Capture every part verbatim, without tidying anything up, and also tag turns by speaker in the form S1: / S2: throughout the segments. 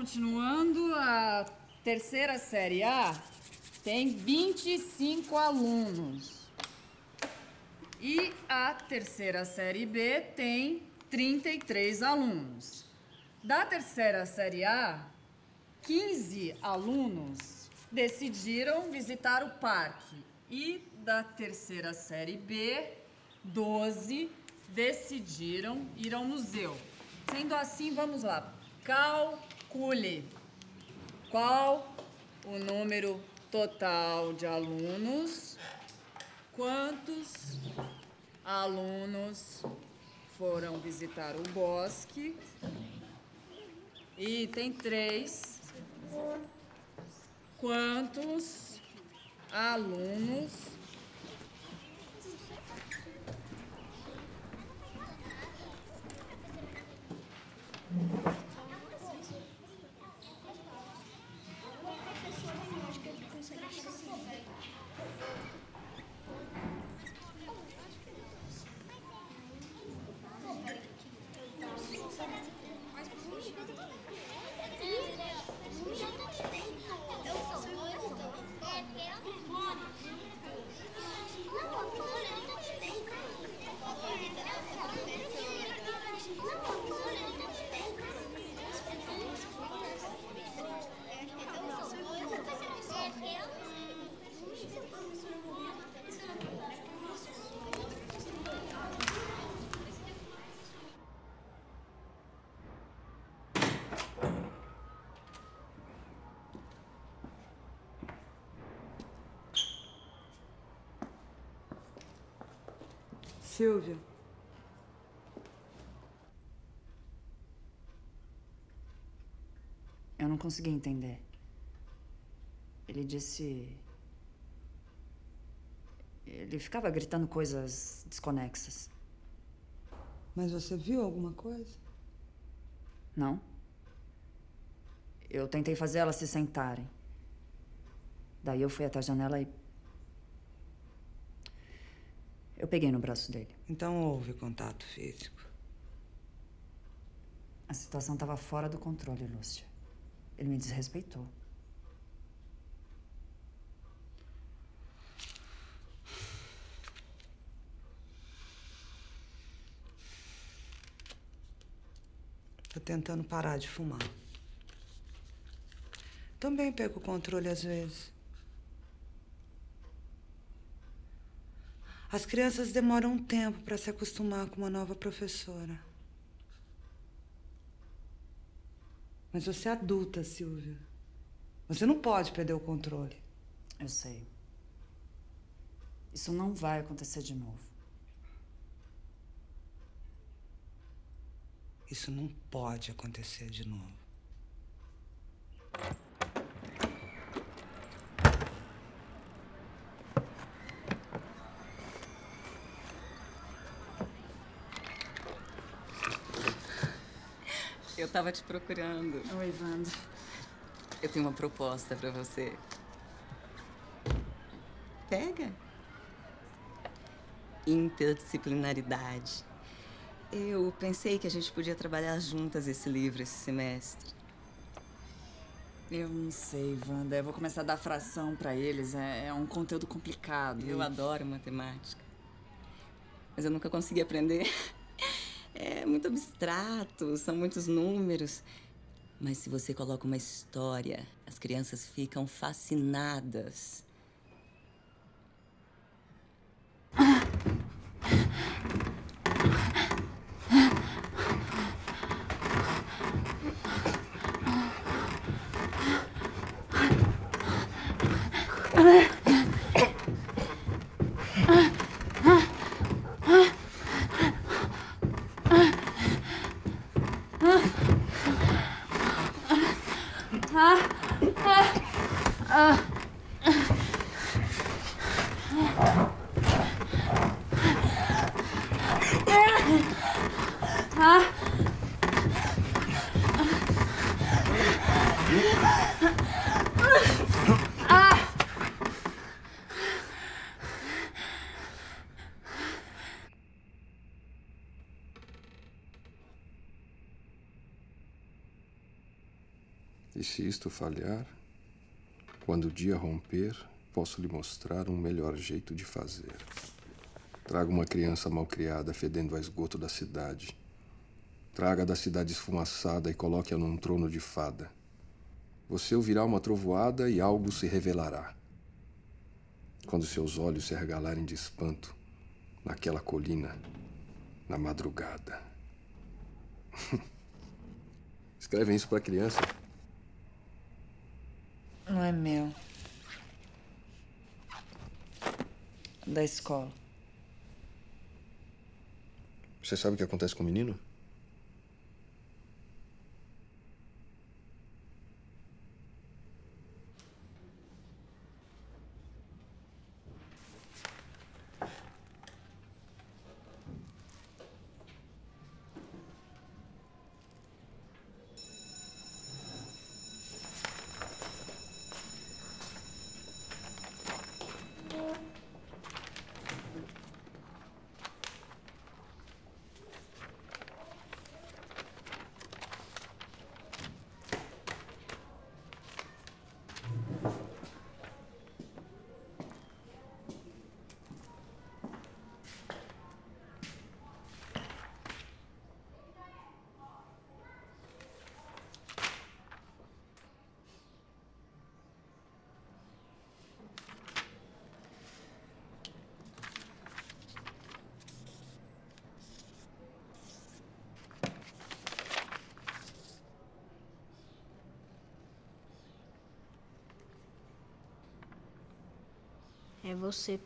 S1: continuando, a terceira série A tem vinte e cinco alunos. E a terceira série B tem trinta e três alunos. Da terceira série A, quinze alunos decidiram visitar o parque. E da terceira série B, doze decidiram ir ao museu. Sendo assim, vamos lá. Calcule qual o número total de alunos, quantos alunos foram visitar o bosque. E tem três. Quantos alunos
S2: Silvia.
S1: Eu não consegui entender. Ele disse... Ele ficava gritando coisas desconexas.
S2: Mas você viu alguma coisa?
S1: Não. Eu tentei fazer elas se sentarem. Daí eu fui até a janela e... Eu peguei no braço dele.
S2: Então houve contato físico.
S1: A situação estava fora do controle, Lúcia. Ele me desrespeitou.
S2: Tô tentando parar de fumar. Também pego o controle às vezes. As crianças demoram um tempo para se acostumar com uma nova professora. Mas você é adulta, Silvia. Você não pode perder o controle.
S1: Eu sei. Isso não vai acontecer de novo.
S2: Isso não pode acontecer de novo.
S3: Eu tava te procurando.
S1: Oi, Wanda.
S3: Eu tenho uma proposta pra você. Pega. Interdisciplinaridade. Eu pensei que a gente podia trabalhar juntas esse livro esse semestre.
S1: Eu não sei, Wanda. Eu vou começar a dar fração pra eles. É, é um conteúdo complicado.
S3: Eu
S1: e...
S3: adoro matemática. Mas eu nunca consegui aprender. É muito abstrato, são muitos números. Mas se você coloca uma história, as crianças ficam fascinadas.
S4: E se isto falhar, quando o dia romper, posso lhe mostrar um melhor jeito de fazer. Traga uma criança malcriada fedendo a esgoto da cidade. Traga da cidade esfumaçada e coloque-a num trono de fada. Você ouvirá uma trovoada e algo se revelará. Quando seus olhos se arregalarem de espanto, naquela colina, na madrugada. Escrevem isso pra criança?
S1: Não é meu. Da escola.
S4: Você sabe o que acontece com o menino?
S5: É você.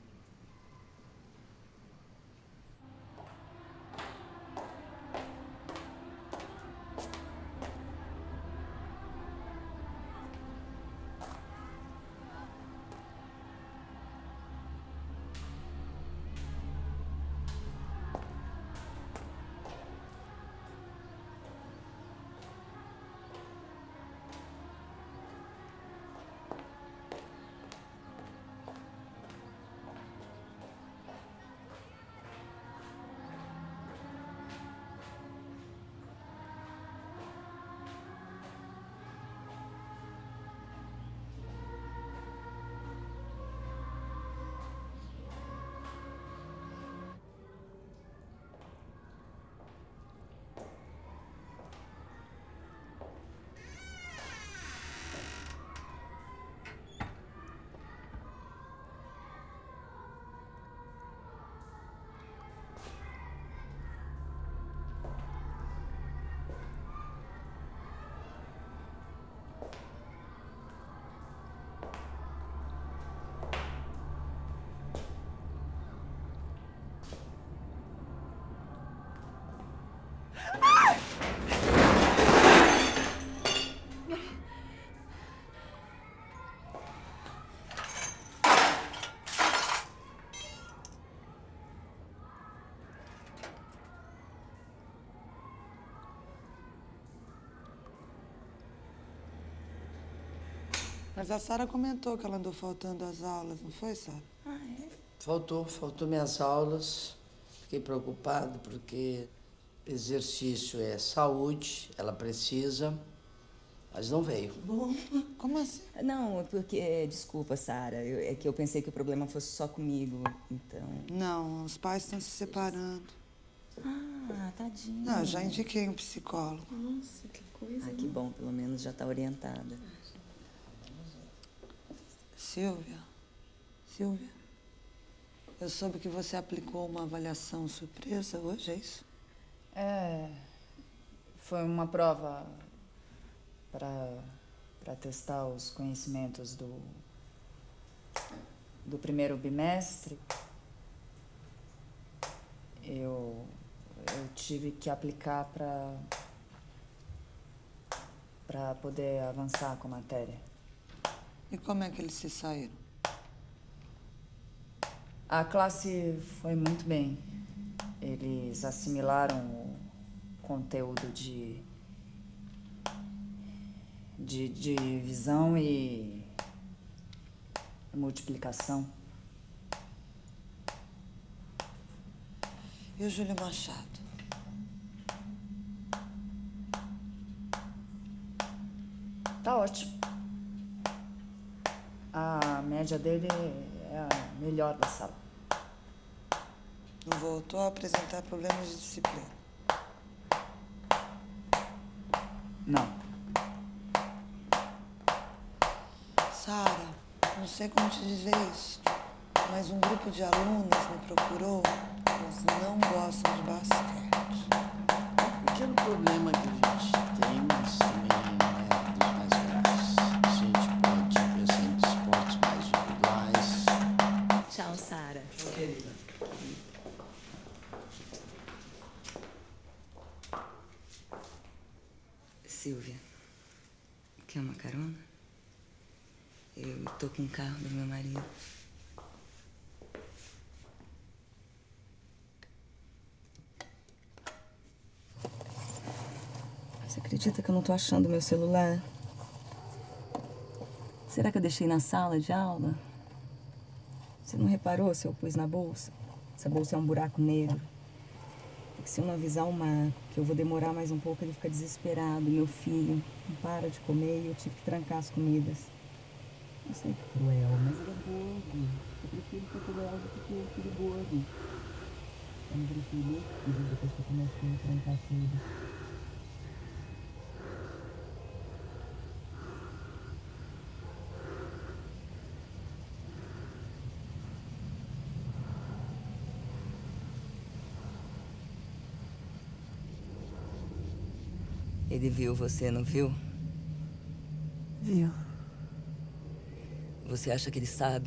S2: Mas a Sara comentou que ela andou faltando às aulas, não foi, Sara?
S1: Ah, é?
S6: Faltou, faltou minhas aulas. Fiquei preocupado porque exercício é saúde, ela precisa, mas não veio.
S3: Bom.
S2: Como assim?
S3: Não, porque... Desculpa, Sara. eu- É que eu pensei que o problema fosse só comigo, então...
S2: Não, os pais estão se separando.
S3: Ah, tadinho.
S2: Não, eu já indiquei um psicólogo.
S1: Nossa, que coisa.
S3: Ah, que bom. Pelo menos já tá orientada.
S2: Silvia, Silvia, eu soube que você aplicou uma avaliação surpresa hoje, é isso?
S1: É. Foi uma prova para para testar os conhecimentos do do primeiro bimestre. Eu eu tive que aplicar para para poder avançar com a matéria.
S2: E como é que eles se saíram?
S1: A classe foi muito bem. Eles assimilaram o conteúdo de de divisão e multiplicação.
S2: E o Júlio Machado?
S1: tá ótimo. A média dele é a melhor da sala.
S2: Não voltou a apresentar problemas de disciplina?
S1: Não.
S2: Sara, não sei como te dizer isso, mas um grupo de alunas me procurou. Elas não gostam de basquete.
S6: Um pequeno problema que a gente tem, mas também não é dos mais graves. A gente pode pensar em esportes mais individuais.
S3: Tchau, Sara.
S6: Tchau, querida.
S3: Silvia, quer uma carona? Eu tô com o carro do meu marido. Você acredita que eu não tô achando meu celular? Será que eu deixei na sala de aula? Você não reparou se eu pus na bolsa? Essa bolsa é um buraco negro. É que se eu não avisar o Marco que eu vou demorar mais um pouco, ele fica desesperado. Meu filho não para de comer e eu tive que trancar as comidas. Eu sei que é cruel, mas ele é gordo. Eu prefiro ser cruel do que o filho gordo. Eu não prefiro meu filho depois que eu comecei a trancar tudo. Ele viu você, não viu?
S2: Viu?
S3: Você acha que ele sabe?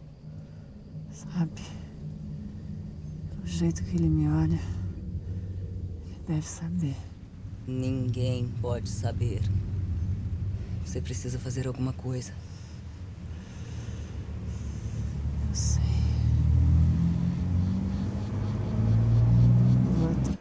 S2: Sabe? Do jeito que ele me olha, ele deve saber.
S3: Ninguém pode saber. Você precisa fazer alguma coisa.
S2: Eu sei. Vou.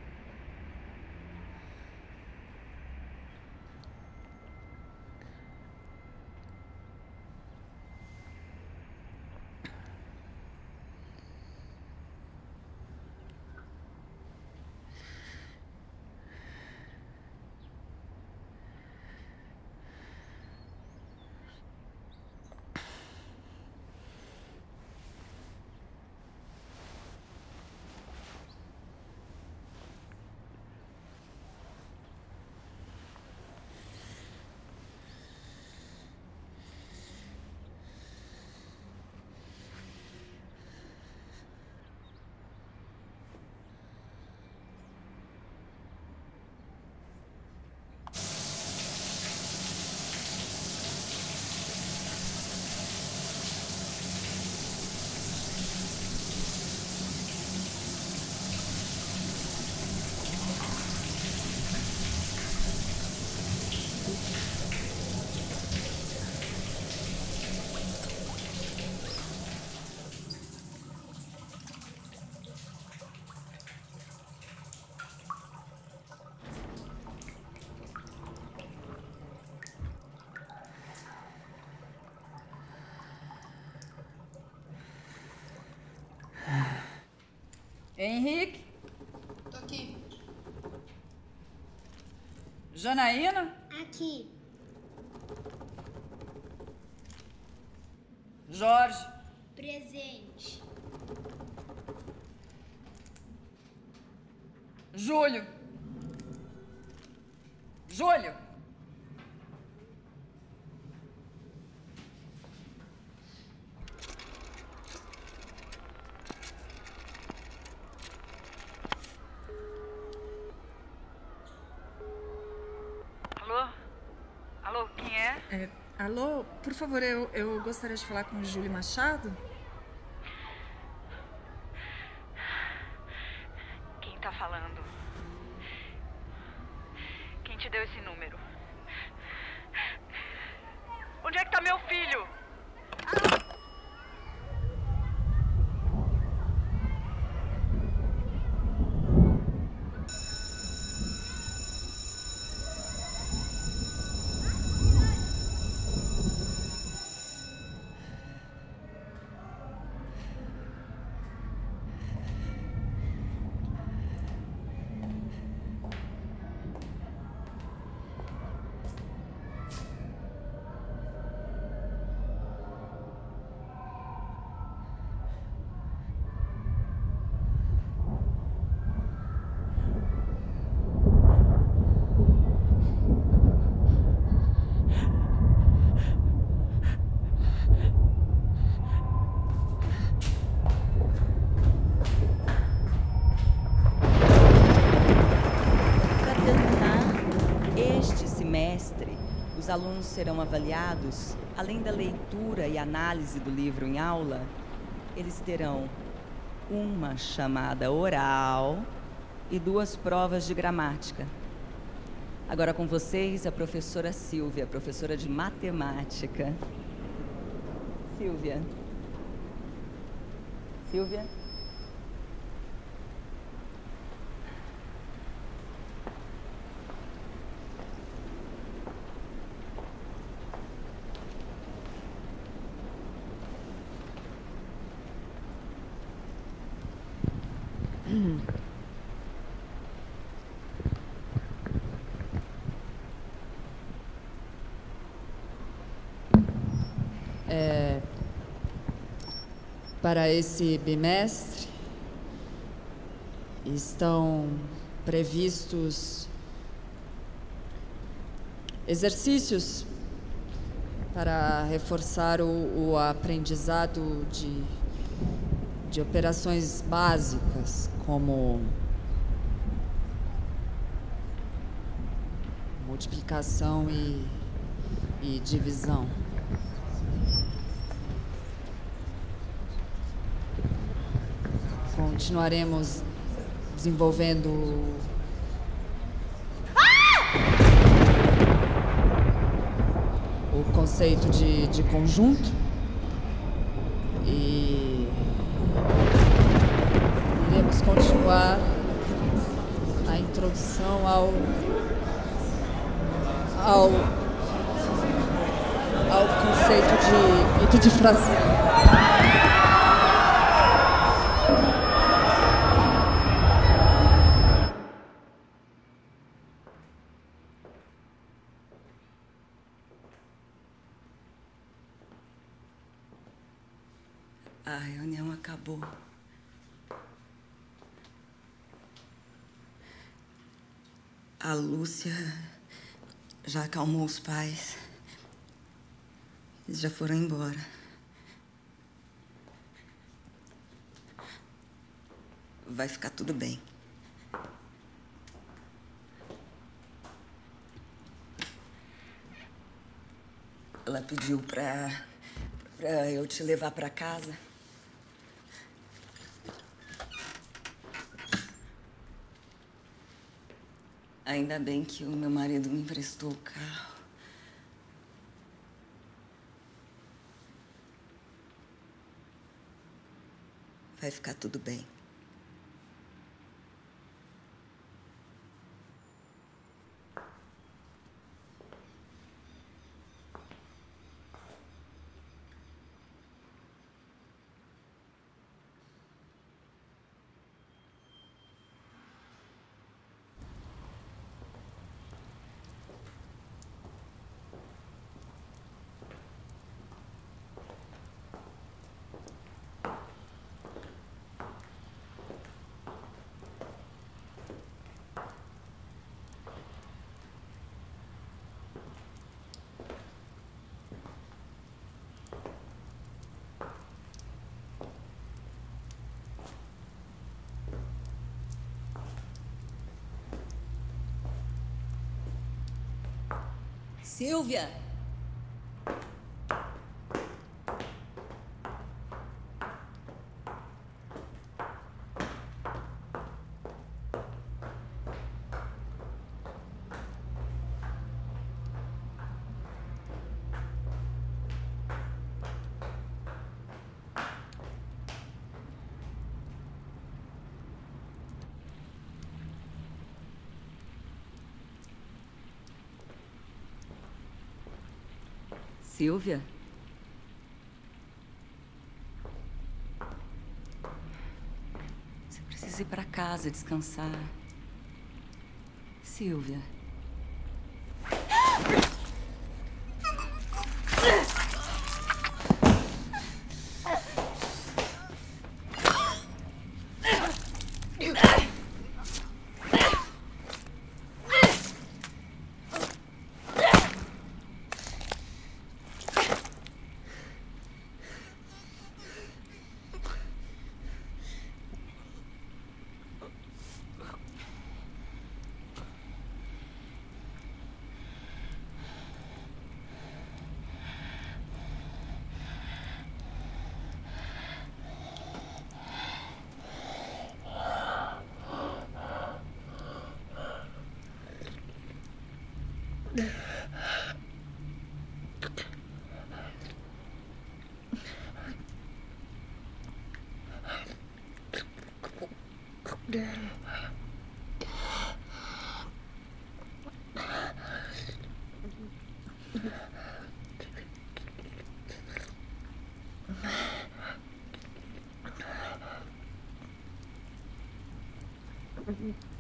S1: Henrique?
S7: Tô aqui.
S1: Janaína?
S5: Aqui.
S1: Jorge?
S5: Presente.
S1: Júlio? Júlio?
S8: Alô? Alô, quem é?
S1: É, alô, por favor, eu, eu gostaria de falar com o Júlio Machado.
S8: Quem tá falando? Quem te deu esse número? Onde é que tá meu filho?
S3: alunos serão avaliados, além da leitura e análise do livro em aula, eles terão uma chamada oral e duas provas de gramática. Agora com vocês, a professora Silvia, professora de matemática. Silvia. Silvia?
S1: É, para esse bimestre, estão previstos exercícios para reforçar o, o aprendizado de, de operações básicas, como multiplicação e, e divisão. Continuaremos desenvolvendo o conceito de, de conjunto e iremos continuar a introdução ao ao, ao conceito de mito de fração.
S3: A reunião acabou. A Lúcia já acalmou os pais. Eles já foram embora. Vai ficar tudo bem. Ela pediu pra, pra eu te levar pra casa. Ainda bem que o meu marido me emprestou o carro. Vai ficar tudo bem. Silvia! Silvia? Você precisa ir para casa descansar. Silvia.
S7: Uhum.